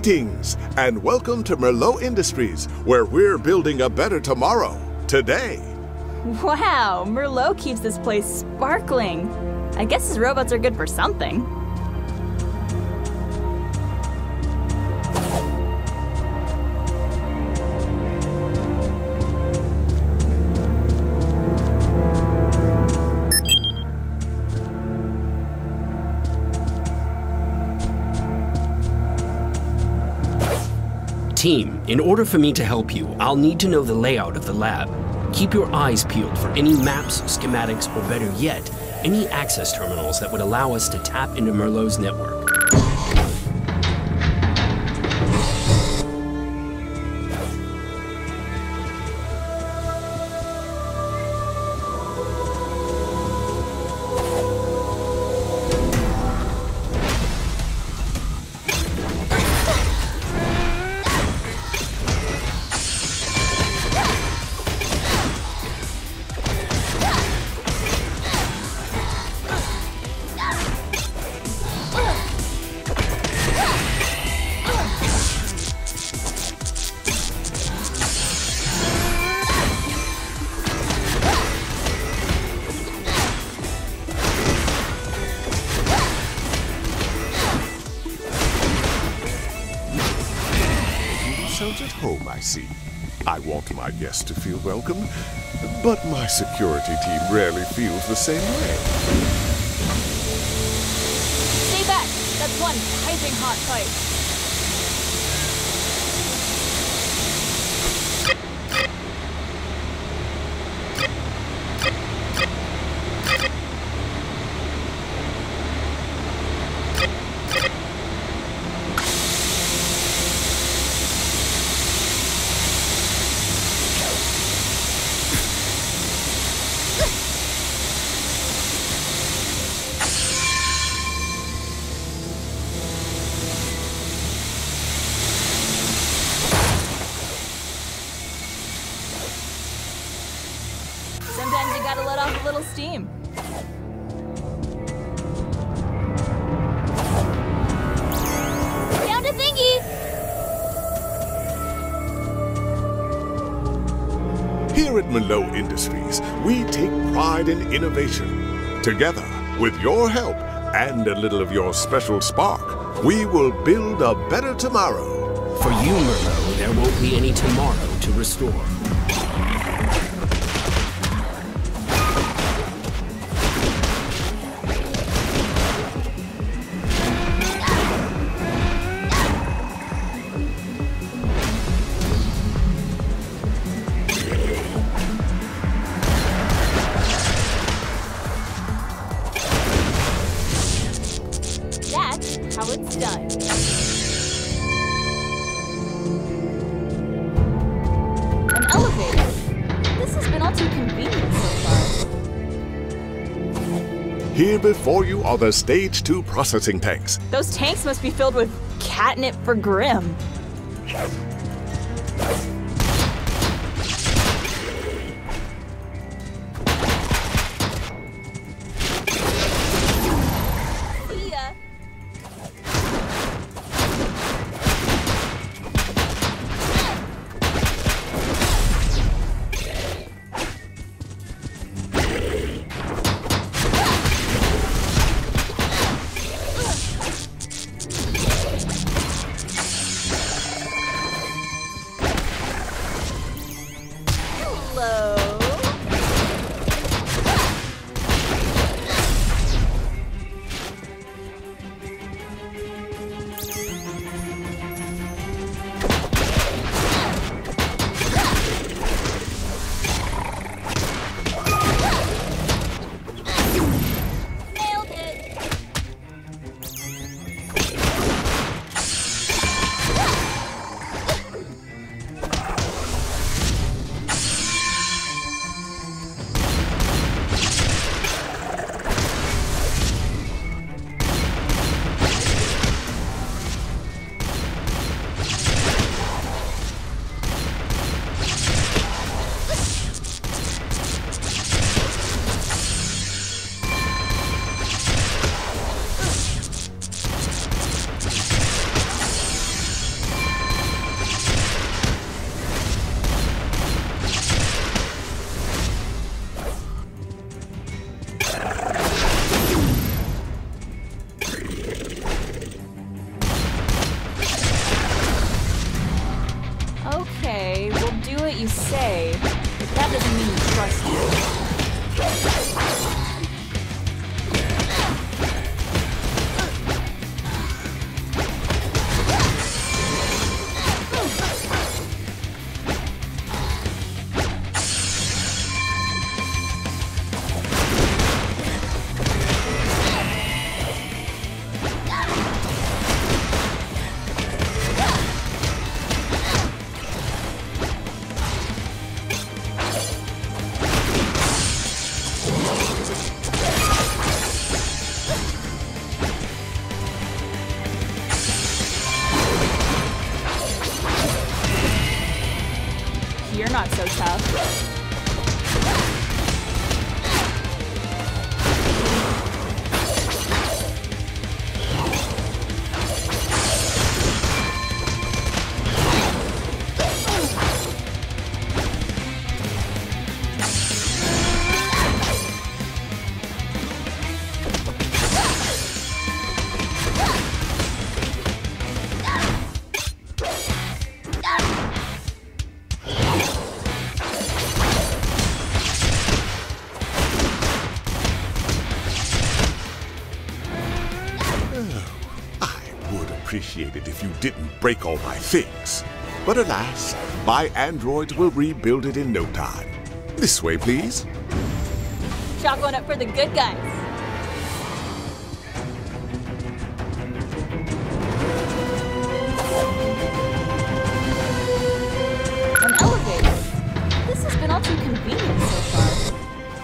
Greetings, and welcome to Merlot Industries, where we're building a better tomorrow, today. Wow, Merlot keeps this place sparkling. I guess his robots are good for something. Team, in order for me to help you, I'll need to know the layout of the lab. Keep your eyes peeled for any maps, schematics, or better yet, any access terminals that would allow us to tap into Merlot's network. At home, I see. I want my guests to feel welcome, but my security team rarely feels the same way. Stay back! That's one piping hot fight. Sometimes you gotta let off a little steam. Found a thingy! Here at Merlot Industries, we take pride in innovation. Together, with your help and a little of your special spark, we will build a better tomorrow. For you, Merlot, there won't be any tomorrow to restore. That's how it's done. An elevator. This has been all too convenient so far. Here before you are the Stage 2 processing tanks. Those tanks must be filled with catnip for Grimm. appreciate it if you didn't break all my things. But alas, my androids will rebuild it in no time. This way, please. Chalk one up for the good guys. An elevator. This has been all too convenient so far.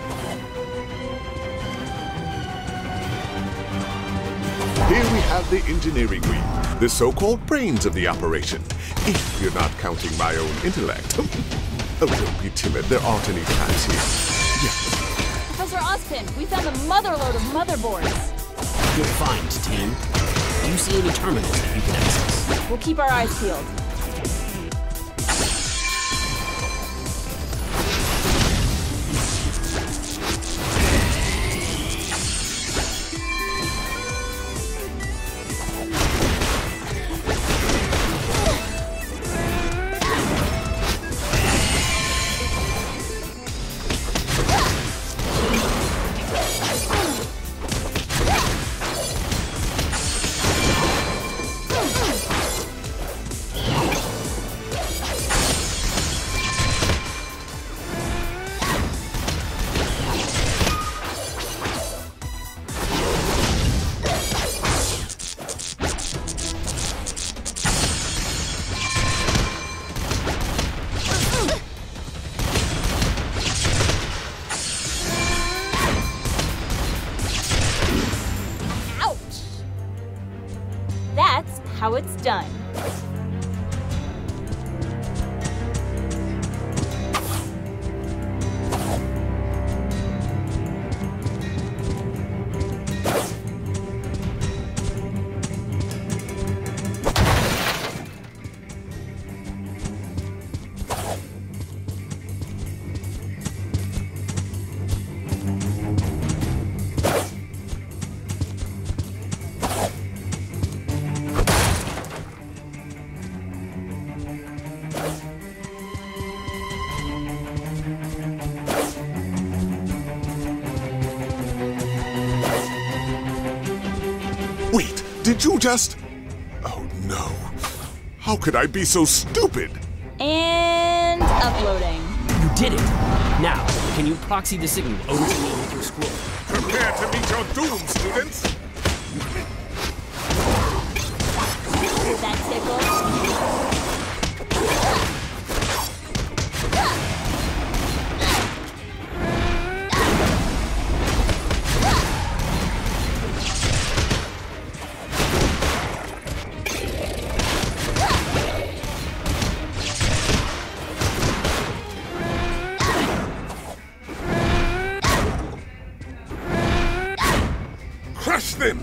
Here we have the engineering wing, the so-called brains of the operation, if you're not counting my own intellect. Oh, don't be timid. There aren't any traps here. Yes. Professor Ozpin, we found a motherload of motherboards. Good find, team. Do you see any terminals that you can access? We'll keep our eyes peeled. That's how it's done. Wait, did you just... Oh no. How could I be so stupid? And uploading. You did it! Now, can you proxy the signal over to me with your scroll? Prepare to meet your doom, students! Did that tickle? Crush them!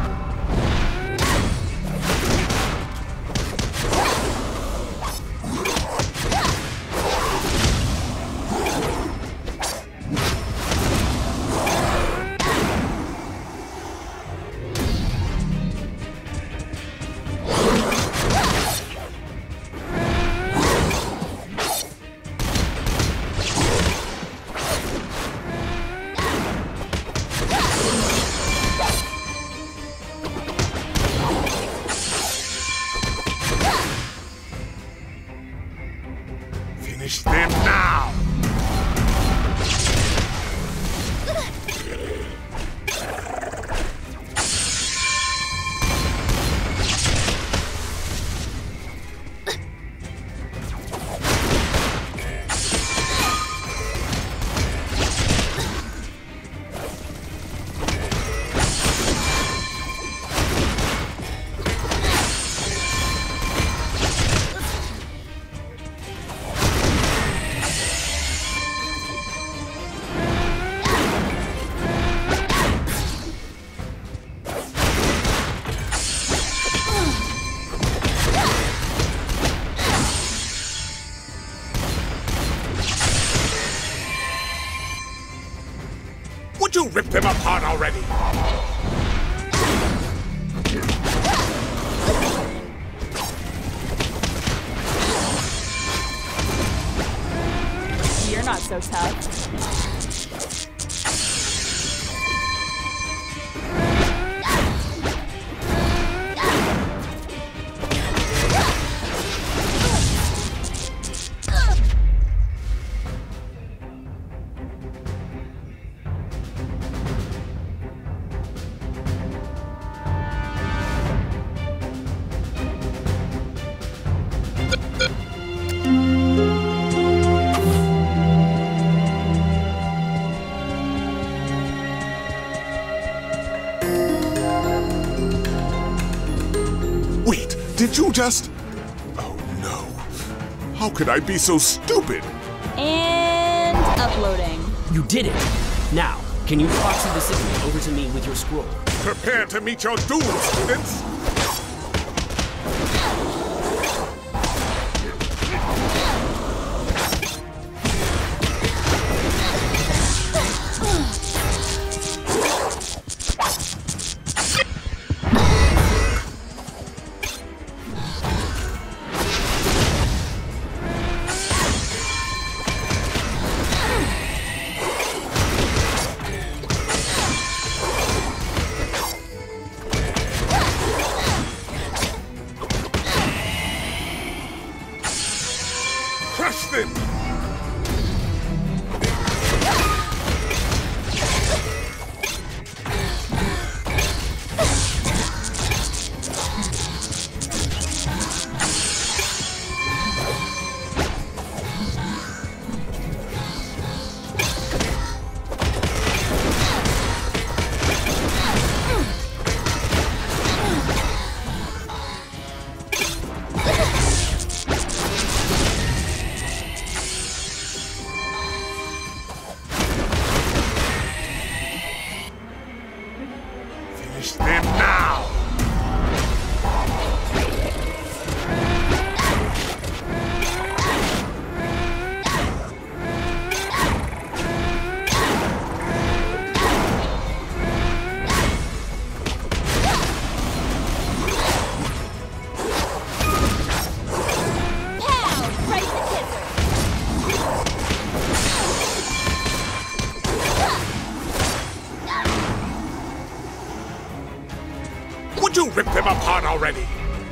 Finish them now! Would you rip them apart already? You're not so tough. Did you just... Oh no. How could I be so stupid? And uploading. You did it! Now, can you proxy the signal over to me with your scroll? Prepare to meet your doom, students! Crush them! Finish them now! Would you rip them apart already?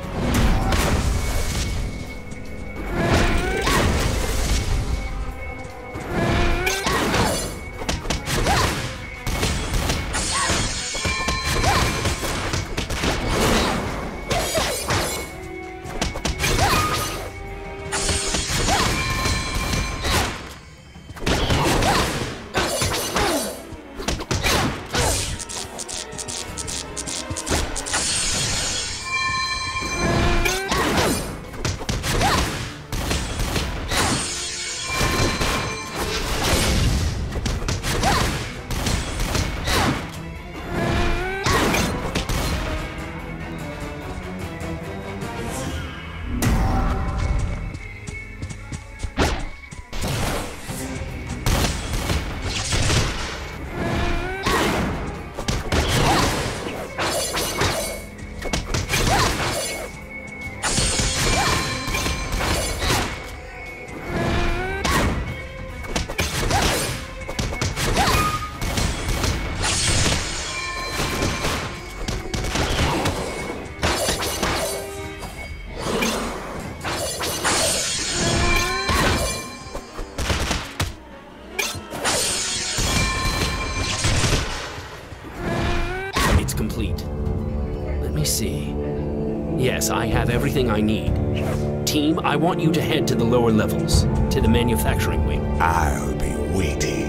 Complete. Let me see. Yes, I have everything I need. Team, I want you to head to the lower levels, to the manufacturing wing. I'll be waiting.